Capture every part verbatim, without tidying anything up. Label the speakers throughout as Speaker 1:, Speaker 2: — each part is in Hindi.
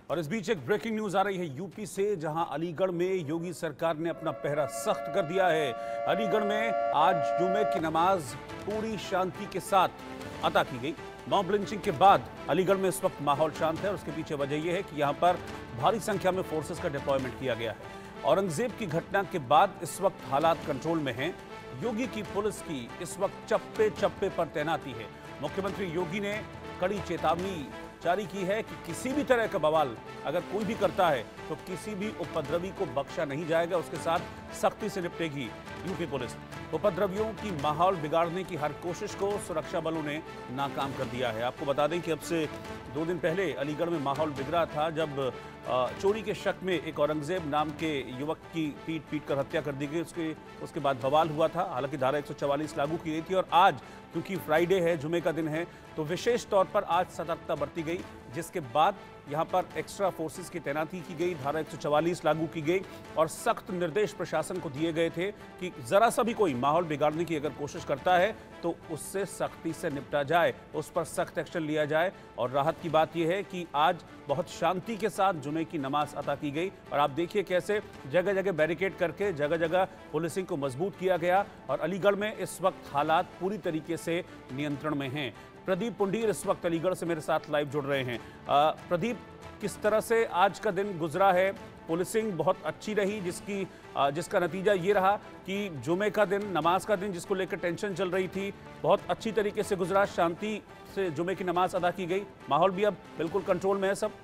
Speaker 1: और इस बीच एक ब्रेकिंग न्यूज आ रही है यूपी से, जहां अलीगढ़ में योगी सरकार ने अपना पहरा सख्त कर दिया है। अलीगढ़ में आज जुमे की नमाज पूरी शांति के साथ अदा की गई। मॉब लिंचिंग के बाद अलीगढ़ में इस वक्त माहौल शांत है और उसके पीछे वजह यह है कि यहां पर भारी संख्या में फोर्सेस का डिप्लॉयमेंट किया गया है। औरंगजेब की घटना के बाद इस वक्त हालात कंट्रोल में हैं। योगी की पुलिस की इस वक्त चप्पे चप्पे पर तैनाती है। मुख्यमंत्री योगी ने कड़ी चेतावनी जारी की है कि किसी भी तरह का बवाल अगर कोई भी करता है तो किसी भी उपद्रवी को बख्शा नहीं जाएगा, उसके साथ सख्ती से निपटेगी यूपी पुलिस। उपद्रवियों की माहौल बिगाड़ने की हर कोशिश को सुरक्षा बलों ने नाकाम कर दिया है। आपको बता दें कि अब से दो दिन पहले अलीगढ़ में माहौल बिगड़ा था जब चोरी के शक में एक औरंगजेब नाम के युवक की पीट पीट कर हत्या कर दी गई। उसके उसके बाद बवाल हुआ था। हालांकि धारा एक सौ चवालीस लागू की गई थी और आज क्योंकि फ्राइडे है, जुमे का दिन है, तो विशेष तौर पर आज सतर्कता बरती गई, जिसके बाद यहां पर एक्स्ट्रा फोर्सेस की तैनाती की गई, धारा एक सौ चवालीस लागू की गई और सख्त निर्देश प्रशासन को दिए गए थे कि जरा सा भी कोई माहौल बिगाड़ने की अगर कोशिश करता है तो उससे सख्ती से निपटा जाए, उस पर सख्त एक्शन लिया जाए। और राहत की बात यह है कि आज बहुत शांति के साथ जुमे की नमाज अदा की गई और आप देखिए कैसे जगह जगह बैरिकेड करके जगह जगह पुलिसिंग को मजबूत किया गया और अलीगढ़ में इस वक्त हालात पूरी तरीके से नियंत्रण में हैं। प्रदीप पुंडीर इस वक्त अलीगढ़ से मेरे साथ लाइव जुड़ रहे हैं। प्रदीप, किस तरह से आज का दिन गुजरा है? पुलिसिंग बहुत अच्छी रही, जिसकी जिसका नतीजा ये रहा कि जुमे का दिन, नमाज का दिन, जिसको लेकर टेंशन चल रही थी, बहुत अच्छी तरीके से गुजरा, शांति से जुमे की नमाज अदा की गई, माहौल भी अब बिल्कुल कंट्रोल में है सब।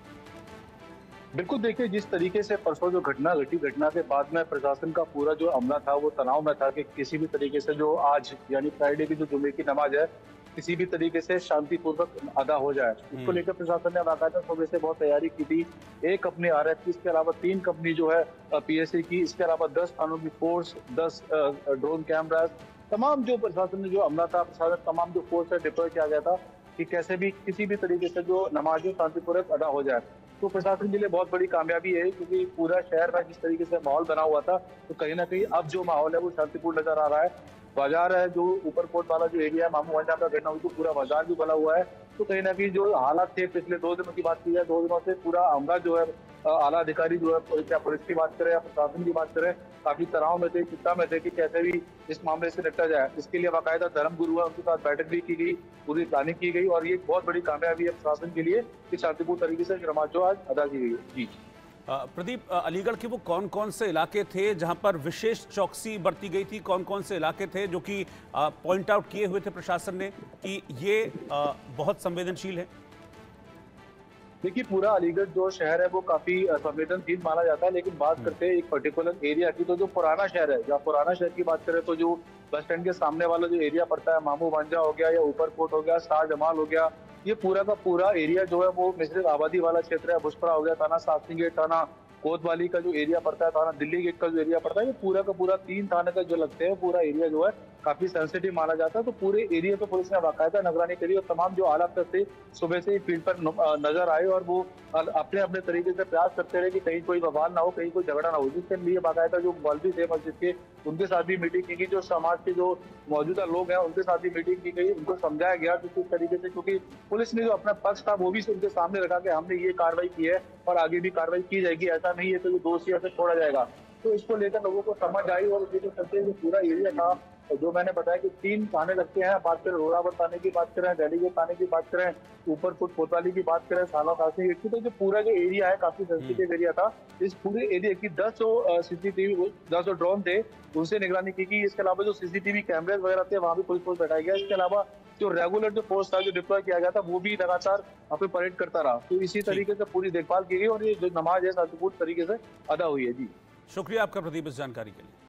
Speaker 2: बिल्कुल, देखिए जिस तरीके से परसों जो घटना घटी, घटना के बाद में प्रशासन का पूरा जो अमला था वो तनाव में था कि किसी भी तरीके से जो आज यानी फ्राइडे की जो जुमे की नमाज है किसी भी तरीके से शांतिपूर्वक अदा हो जाए। इसको लेकर प्रशासन ने बाकायदा सुबह से बहुत तैयारी की थी। एक कंपनी आर एफ की, इसके अलावा तीन कंपनी जो है पी एस सी की, इसके अलावा दस थानों की फोर्स, दस ड्रोन कैमराज, तमाम जो प्रशासन ने जो अमला था, प्रशासन तमाम जो फोर्स है डिप्लॉय किया गया था कि कैसे भी किसी भी तरीके से जो नमाज शांतिपूर्वक अदा हो जाए। तो प्रशासन के लिए बहुत बड़ी कामयाबी है क्योंकि पूरा शहर में जिस तरीके से माहौल बना हुआ था तो कहीं ना कहीं अब जो माहौल है वो शांतिपूर्ण नजर आ रहा है। बाजार है जो ऊपरकोट वाला जो एरिया है, मामू वंजा का घटना हुई तो पूरा बाजार भी बना हुआ है। तो कहीं ना कहीं जो हालात थे पिछले दो दिनों की बात की जाए, दो दिनों से पूरा अमला जो है, आला अधिकारी जो है, क्या पुलिस की बात करें या प्रशासन की बात करें, काफी तनाव में थे, चिंता में थे कि कैसे भी इस मामले से निपटा जाए। इसके लिए बाकायदा धर्म गुरु है, उनके साथ बैठक भी की गई, पूरी प्लानिंग की गई और ये बहुत बड़ी कामयाबी है प्रशासन के लिए कि शांतिपूर्ण तरीके से नमाज जो आज अदा की गई है। जी
Speaker 1: प्रदीप, अलीगढ़ के वो कौन कौन से इलाके थे जहां पर विशेष चौकसी बरती गई थी? कौन कौन से इलाके थे जो कि पॉइंट आउट किए हुए थे प्रशासन ने कि ये आ, बहुत संवेदनशील है?
Speaker 2: देखिए, पूरा अलीगढ़ जो शहर है वो काफी संवेदनशील माना जाता है, लेकिन बात करते हैं एक पर्टिकुलर एरिया की, तो जो पुराना शहर है, जहाँ पुराना शहर की बात करें तो जो बस स्टैंड के सामने वाला जो एरिया पड़ता है, मामू वांजा हो गया या ऊपरकोट हो गया, शाह जमाल हो गया, ये पूरा का पूरा एरिया जो है वो मिश्रित आबादी वाला क्षेत्र है। भुसपरा हो गया, थाना शास्त्री गेट, थाना कोतवाली का जो एरिया पड़ता है, थाना दिल्ली गेट का जो एरिया पड़ता है, ये पूरा का पूरा तीन थाने का जो लगते हैं पूरा एरिया जो है काफी सेंसिटिव माना जाता है। तो पूरे एरिया पे पुलिस ने बाकायदा निगरानी करी और तमाम जो आला अफसर थे सुबह से ही फील्ड पर नजर आए और वो अपने अपने तरीके से प्रयास करते रहे कि कहीं कोई बवाल ना हो, कहीं कोई झगड़ा ना हो। जिसके लिए बाकायदा जो मौलवी थे मस्जिद के, उनके साथ भी मीटिंग की गई, जो समाज के जो मौजूदा लोग हैं उनके साथ भी मीटिंग की गई, उनको समझाया गया कि किस तरीके से, क्योंकि पुलिस ने जो अपना पक्ष था वो भी उनके सामने रखा कि हमने ये कार्रवाई की है और आगे भी कार्रवाई की जाएगी, ऐसा नहीं है तो ये दोषी ऐसे छोड़ा जाएगा। तो इसको लेकर लोगों को समझ आई और ये जो चलते जो पूरा एरिया था, जो मैंने बताया कि तीन थाने लगते हैं, बात करें रोडावट थाने की बात करें, डेलीगेट थाने की बात करें, ऊपरकोट कोतवाली की बात करें, साला शास्त्री गेट की, तो जो पूरा जो एरिया है काफी सेंसिटिव एरिया था। इस पूरे एरिया की दस सौ सीसीटीवी दस सौ ड्रोन थे, उनसे निगरानी की गई। इसके अलावा जो सीसीटीवी कैमरे वगैरह थे वहां भी पुलिस फोर्स बैठाया गया। इसके अलावा जो रेगुलर जो फोर्स था जो डिप्लॉय किया गया था वो भी लगातार वहाँ पे परेड करता रहा। तो इसी तरीके से पूरी देखभाल की गई और ये जो नमाज है शांतिपूर्ण तरीके से अदा हुई है। जी
Speaker 1: शुक्रिया आपका प्रदीप इस जानकारी के लिए।